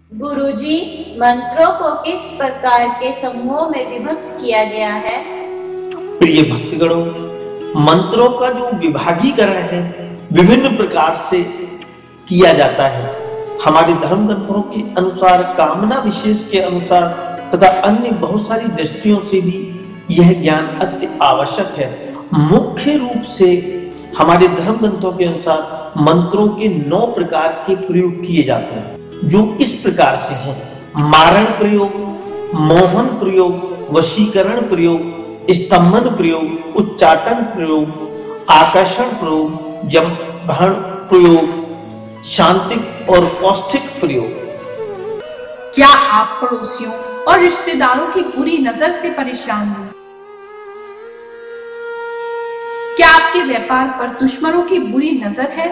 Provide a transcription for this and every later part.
गुरुजी, मंत्रों को किस प्रकार के समूहों में विभक्त किया गया है? प्रिय भक्तगणों, मंत्रों का जो विभागीकरण है विभिन्न प्रकार से किया जाता है। हमारे धर्म ग्रंथों के अनुसार, कामना विशेष के अनुसार तथा अन्य बहुत सारी दृष्टियों से भी यह ज्ञान अति आवश्यक है। मुख्य रूप से हमारे धर्म ग्रंथों के अनुसार मंत्रों के 9 प्रकार के प्रयोग किए जाते हैं, जो इस प्रकार से हैं: मारण प्रयोग, मोहन प्रयोग, वशीकरण प्रयोग, स्तंभन प्रयोग, उच्चाटन प्रयोग, आकर्षण प्रयोग, जंभन प्रयोग, शांतिक और पौष्टिक प्रयोग। क्या आप पड़ोसियों और रिश्तेदारों की बुरी नजर से परेशान हैं? क्या आपके व्यापार पर दुश्मनों की बुरी नजर है?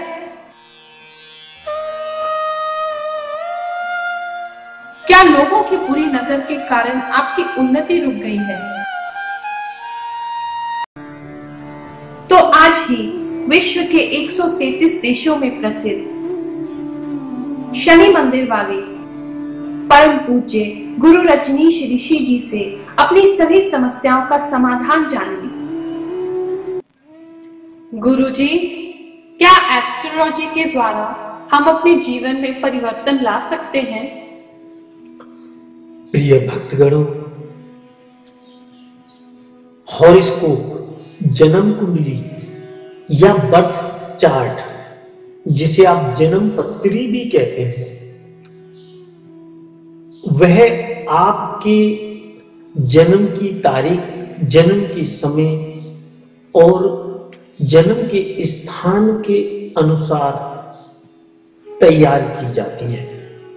क्या लोगों की बुरी नजर के कारण आपकी उन्नति रुक गई है? तो आज ही विश्व के 133 देशों में प्रसिद्ध शनि मंदिर वाले परम पूज्य गुरु रजनीश ऋषि जी से अपनी सभी समस्याओं का समाधान जानिए। गुरुजी, क्या एस्ट्रोलॉजी के द्वारा हम अपने जीवन में परिवर्तन ला सकते हैं? प्रिय भक्तगणों, हॉरोस्कोप, जन्म कुंडली या बर्थ चार्ट, जिसे आप जन्म पत्री भी कहते हैं, वह आपके जन्म की तारीख, जन्म की समय और जन्म के स्थान के अनुसार तैयार की जाती है।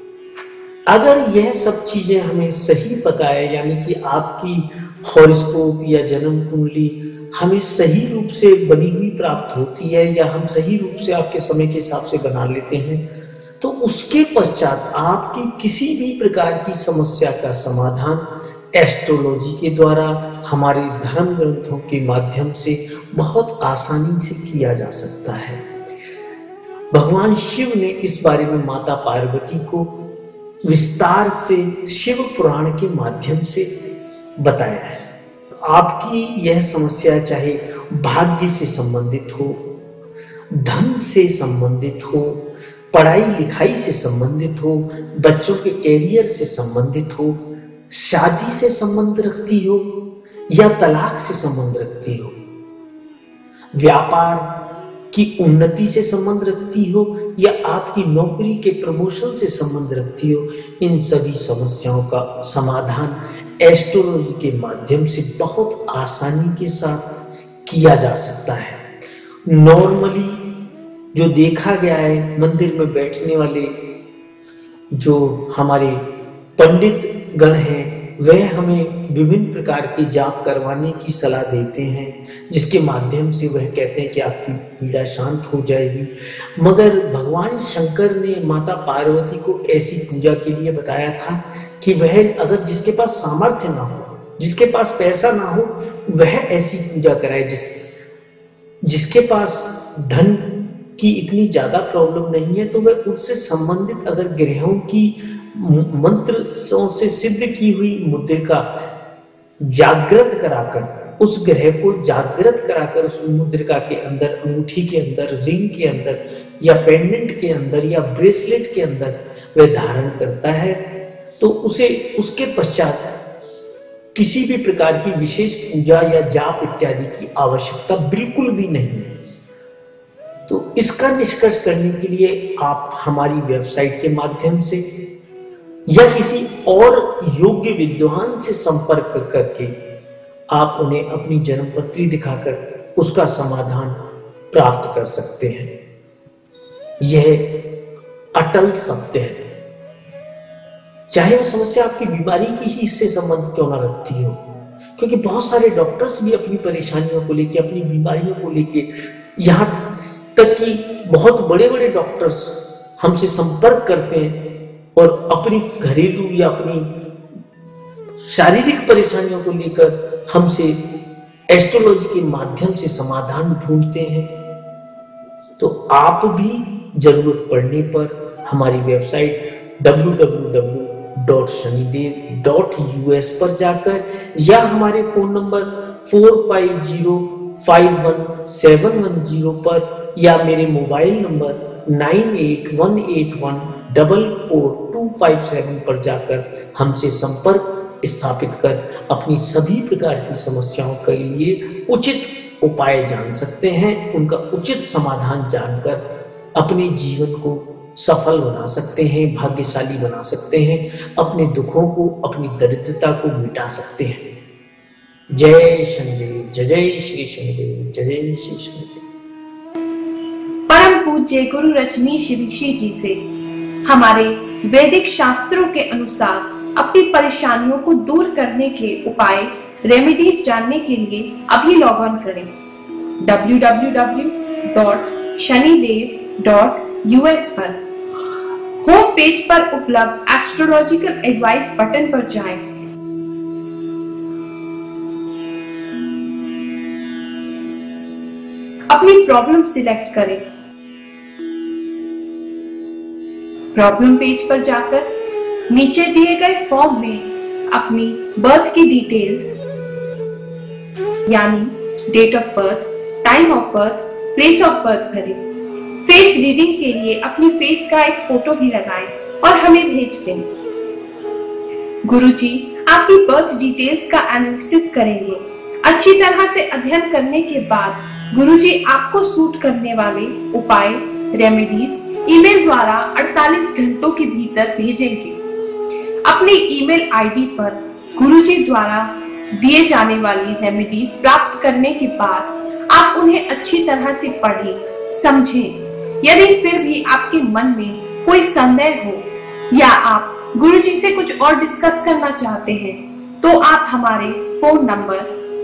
अगर यह सब चीजें हमें सही पता है, यानी कि आपकी हॉरोस्कोप या जन्म कुंडली हमें सही रूप से बनी हुई प्राप्त होती है, या हम सही रूप से आपके समय के हिसाब से बना लेते हैं, तो उसके पश्चात आपकी किसी भी प्रकार की समस्या का समाधान एस्ट्रोलॉजी के द्वारा, हमारे धर्म ग्रंथों के माध्यम से बहुत आसानी से किया जा सकता है। भगवान शिव ने इस बारे में माता पार्वती को विस्तार से शिव पुराण के माध्यम से बताया है। आपकी यह समस्या चाहे भाग्य से संबंधित हो, धन से संबंधित हो, पढ़ाई लिखाई से संबंधित हो, बच्चों के कैरियर से संबंधित हो, शादी से संबंध रखती हो या तलाक से संबंध रखती हो, व्यापार की उन्नति से संबंध रखती हो या आपकी नौकरी के प्रमोशन से संबंध रखती हो, इन सभी समस्याओं का समाधान एस्ट्रोलॉजी के माध्यम से बहुत आसानी के साथ किया जा सकता है। नॉर्मली जो देखा गया है, मंदिर में बैठने वाले जो हमारे पंडित गण हैं, वह हमें विभिन्न प्रकार के जाप करवाने की सलाह देते हैं, जिसके माध्यम से वह कहते हैं कि आपकी पीड़ा शांत हो जाएगी। मगर भगवान शंकर ने माता पार्वती को ऐसी पूजा के लिए बताया था कि वह अगर जिसके पास सामर्थ्य ना हो, जिसके पास पैसा ना हो, वह ऐसी पूजा कराए। जिसके पास धन की इतनी ज्यादा प्रॉब्लम नहीं है, तो वह उससे संबंधित अगर ग्रहों की मंत्र से सिद्ध की हुई मुद्रिका जागृत कराकर, उस ग्रह को जागृत कराकर उस मुद्रिका के अंदर, अंगूठी के अंदर, रिंग के अंदर या पेंडेंट के अंदर या ब्रेसलेट के अंदर वह धारण करता है, तो उसे उसके पश्चात किसी भी प्रकार की विशेष पूजा या जाप इत्यादि की आवश्यकता बिल्कुल भी नहीं है। तो इसका निष्कर्ष करने के लिए आप हमारी वेबसाइट के माध्यम से या किसी और योग्य विद्वान से संपर्क करके आप उन्हें अपनी जन्मपत्री दिखाकर उसका समाधान प्राप्त कर सकते हैं। यह अटल सत्य है। चाहे वो समस्या आपकी बीमारी की ही इससे संबंध क्यों ना रखती हो, क्योंकि बहुत सारे डॉक्टर्स भी अपनी परेशानियों को लेके, अपनी बीमारियों को लेके, यहाँ तक कि बहुत बड़े बड़े डॉक्टर्स हमसे संपर्क करते हैं और अपनी घरेलू या अपनी शारीरिक परेशानियों को लेकर हमसे एस्ट्रोलॉजी के माध्यम से समाधान ढूंढते हैं। तो आप भी जरूरत पड़ने पर हमारी वेबसाइट www.shanidev.us पर जाकर या हमारे फोन नंबर 45051710 पर या मेरे मोबाइल नंबर 9818144257 पर जाकर हमसे संपर्क स्थापित कर अपनी सभी प्रकार की समस्याओं के लिए उचित उपाय जान सकते हैं, उनका उचित समाधान जानकर अपने जीवन को सफल बना सकते हैं, भाग्यशाली बना सकते हैं, अपने दुखों को, अपनी दरिद्रता को मिटा सकते हैं। जय शनिदेव, जय जय श्री शनिदेव, जय जय श्री शनिदेव। परम पूज्य गुरु रजनीश ऋषि जी से हमारे वैदिक शास्त्रों के अनुसार अपनी परेशानियों को दूर करने के उपाय, रेमेडीज जानने के लिए अभी लॉग ऑन करें www.shanidev.us पर। होम पेज पर उपलब्ध एस्ट्रोलॉजिकल एडवाइस बटन पर जाएं। अपनी प्रॉब्लम सिलेक्ट करें। प्रॉब्लम पेज पर जाकर नीचे दिए गए फॉर्म में अपनी बर्थ की डिटेल्स यानी date of birth, time of birth, place of birth भरें। फेस रीडिंग के लिए अपनी फेस का एक फोटो भी लगाएं और हमें भेज दें। गुरुजी आपकी बर्थ डिटेल्स का एनालिसिस करेंगे। अच्छी तरह से अध्ययन करने के बाद गुरुजी आपको सूट करने वाले उपाय, रेमेडीज ईमेल द्वारा 48 घंटों के भीतर भेजेंगे। अपने ईमेल आईडी पर गुरुजी द्वारा दिए जाने वाली रेमेडीज प्राप्त करने के बाद आप उन्हें अच्छी तरह से पढ़ें, समझें। यदि फिर भी आपके मन में कोई संदेह हो या आप गुरुजी से कुछ और डिस्कस करना चाहते हैं तो आप हमारे फोन नंबर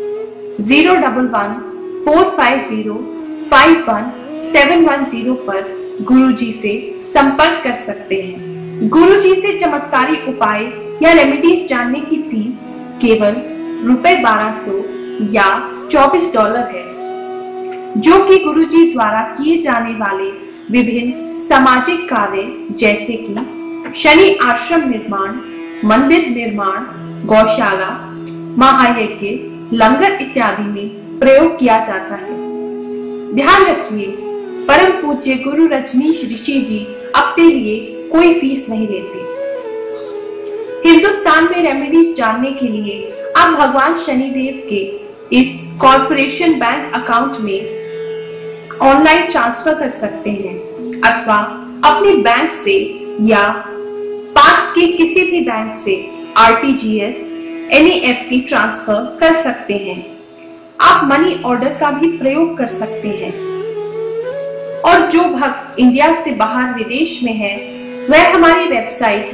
011-450-51710 पर गुरुजी से संपर्क कर सकते हैं। गुरुजी से चमत्कारी उपाय या रेमेडीज जानने की फीस केवल ₹1200 या $24 है, जो कि गुरुजी द्वारा किए जाने वाले विभिन्न सामाजिक कार्य जैसे कि शनि आश्रम निर्माण, मंदिर निर्माण, गौशाला, महायज्ञ, लंगर इत्यादि में प्रयोग किया जाता है। ध्यान रखिए, परम पूज्य गुरु रजनीश ऋषि जी अपने लिए कोई फीस नहीं लेते। हिंदुस्तान में रेमेडीज जानने के लिए आप भगवान शनिदेव के इस कॉर्पोरेशन बैंक अकाउंट में ऑनलाइन ट्रांसफर कर सकते हैं अथवा अपने बैंक से या पास के किसी भी बैंक से RTGS, NEFT ट्रांसफर कर सकते हैं। आप मनी ऑर्डर का भी प्रयोग कर सकते हैं। और जो भक्त इंडिया से बाहर विदेश में है वह हमारी वेबसाइट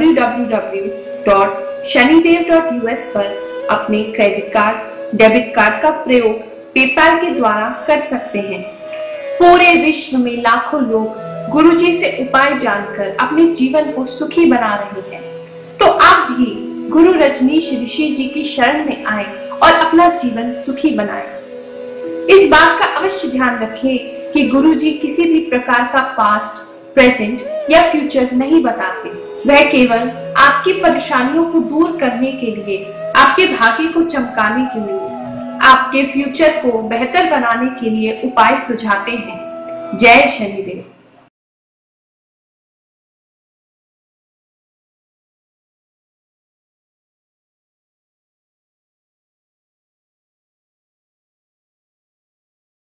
www.shanidev.us पर अपने क्रेडिट कार्ड, डेबिट कार्ड का प्रयोग पेपैल के द्वारा कर सकते हैं। पूरे विश्व में लाखों लोग गुरुजी से उपाय जानकर अपने जीवन को सुखी बना रहे हैं, तो आप भी गुरु रजनीश ऋषि जी की शरण में आए और अपना जीवन सुखी बनाएं। इस बात का अवश्य ध्यान रखें कि गुरुजी किसी भी प्रकार का पास्ट, प्रेजेंट या फ्यूचर नहीं बताते। वह केवल आपकी परेशानियों को दूर करने के लिए, आपके भाग्य को चमकाने के लिए, आपके फ्यूचर को बेहतर बनाने के लिए उपाय सुझाते हैं। जय शनिदेव।